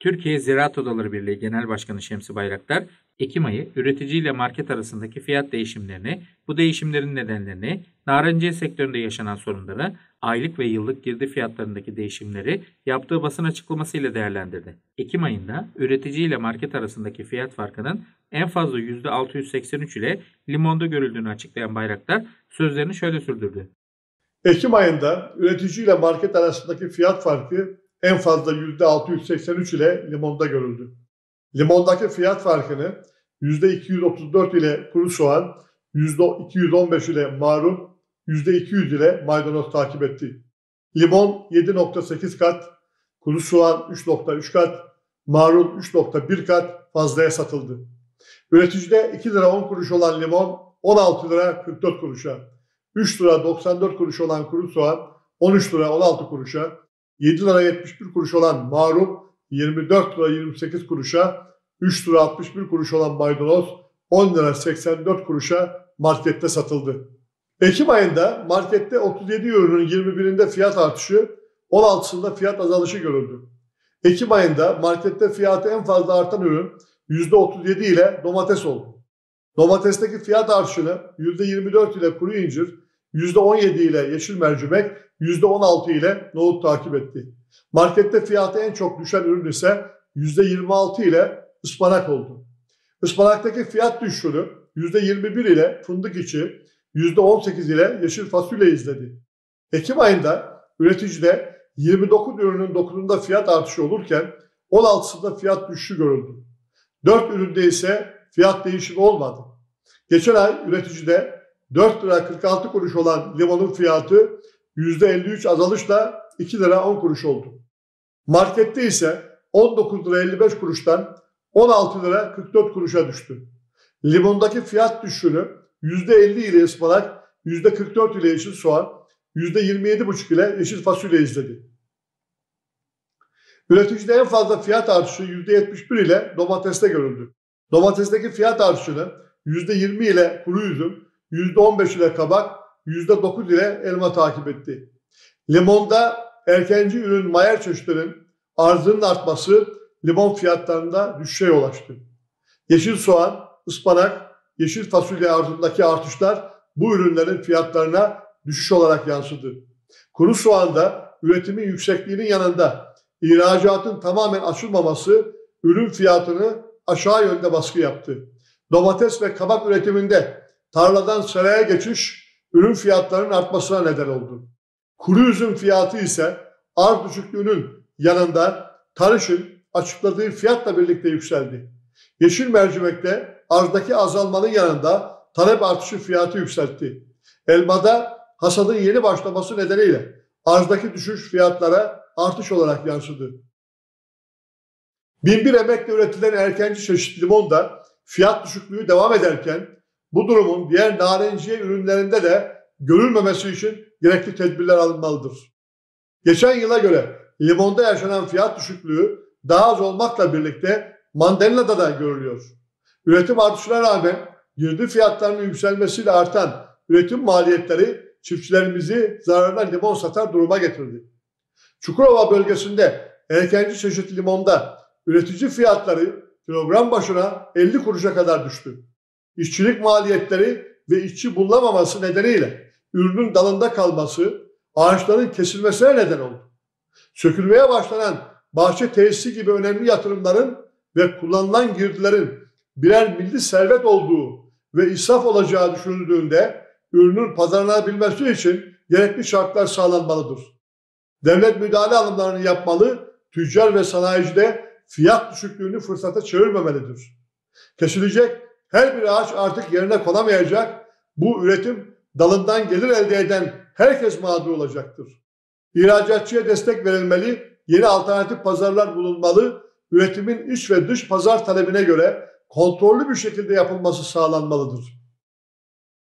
Türkiye Ziraat Odaları Birliği Genel Başkanı Şemsi Bayraktar, Ekim ayı üretici ile market arasındaki fiyat değişimlerini, bu değişimlerin nedenlerini, narenciye sektöründe yaşanan sorunları, aylık ve yıllık girdi fiyatlarındaki değişimleri yaptığı basın açıklamasıyla değerlendirdi. Ekim ayında üretici ile market arasındaki fiyat farkının en fazla %683 ile limonda görüldüğünü açıklayan Bayraktar sözlerini şöyle sürdürdü. Ekim ayında üretici ile market arasındaki fiyat farkı en fazla %683 ile limonda görüldü. Limondaki fiyat farkını %234 ile kuru soğan, %215 ile marul, %200 ile maydanoz takip etti. Limon 7,8 kat, kuru soğan 3,3 kat, marul 3,1 kat fazlaya satıldı. Üreticide 2 lira 10 kuruş olan limon 16 lira 44 kuruşa, 3 lira 94 kuruş olan kuru soğan 13 lira 16 kuruşa, 7 lira 71 kuruş olan marul 24 lira 28 kuruşa, 3 lira 61 kuruş olan maydanoz 10 lira 84 kuruşa markette satıldı. Ekim ayında markette 37 ürünün 21'inde fiyat artışı, 16'sında fiyat azalışı görüldü. Ekim ayında markette fiyatı en fazla artan ürün %37 ile domates oldu. Domatesteki fiyat artışını %24 ile kuru incir, %17 ile yeşil mercimek, %16 ile nohut takip etti. Markette fiyatı en çok düşen ürün ise %26 ile ıspanak oldu. Ispanaktaki fiyat düşüşünü %21 ile fındık içi, %18 ile yeşil fasulye izledi. Ekim ayında üreticide 29 ürünün 9'unda fiyat artışı olurken 16'sında fiyat düşüşü görüldü. 4 üründe ise fiyat değişimi olmadı. Geçen ay üreticide 4 lira 46 kuruş olan limonun fiyatı %53 azalışla 2 lira 10 kuruş oldu. Markette ise 19 lira 55 kuruştan 16 lira 44 kuruşa düştü. Limondaki fiyat düşüşünü %50 ile ıspanak, %44 ile yeşil soğan, %27,5 ile yeşil fasulye izledi. Üreticide en fazla fiyat artışı %71 ile domateste görüldü. Domatesteki fiyat artışını %20 ile kuru üzüm, %15 ile kabak, %9 ile elma takip etti. Limonda erkenci ürün mayer çeşitlerinin arzının artması limon fiyatlarında düşüşe yol açtı. Yeşil soğan, ıspanak, yeşil fasulye arzındaki artışlar bu ürünlerin fiyatlarına düşüş olarak yansıdı. Kuru soğanda üretimin yüksekliğinin yanında ihracatın tamamen açılmaması ürün fiyatını aşağı yönde baskı yaptı. Domates ve kabak üretiminde tarladan seraya geçiş ürün fiyatlarının artmasına neden oldu. Kuru üzüm fiyatı ise arz düşüklüğünün yanında tarışın açıkladığı fiyatla birlikte yükseldi. Yeşil mercimekte arzdaki azalmanın yanında talep artışı fiyatı yükseltti. Elmada hasadın yeni başlaması nedeniyle arzdaki düşüş fiyatlara artış olarak yansıdı. Binbir emekle üretilen erkenci çeşit limonda fiyat düşüklüğü devam ederken bu durumun diğer narenciye ürünlerinde de görülmemesi için gerekli tedbirler alınmalıdır. Geçen yıla göre limonda yaşanan fiyat düşüklüğü daha az olmakla birlikte mandalinada da görülüyor. Üretim artışına rağmen girdi fiyatlarının yükselmesiyle artan üretim maliyetleri çiftçilerimizi zararına limon satar duruma getirdi. Çukurova bölgesinde erkenci çeşit limonda üretici fiyatları kilogram başına 50 kuruşa kadar düştü. İşçilik maliyetleri ve işçi bulunamaması nedeniyle ürünün dalında kalması ağaçların kesilmesine neden oldu. Sökülmeye başlanan bahçe tesisi gibi önemli yatırımların ve kullanılan girdilerin birer milli servet olduğu ve israf olacağı düşünüldüğünde ürünün pazarlanabilmesi için gerekli şartlar sağlanmalıdır. Devlet müdahale alımlarını yapmalı, tüccar ve sanayicide fiyat düşüklüğünü fırsata çevirmemelidir. Kesilecek her bir ağaç artık yerine konamayacak, bu üretim dalından gelir elde eden herkes mağdur olacaktır. İhracatçıya destek verilmeli, yeni alternatif pazarlar bulunmalı, üretimin iç ve dış pazar talebine göre kontrollü bir şekilde yapılması sağlanmalıdır.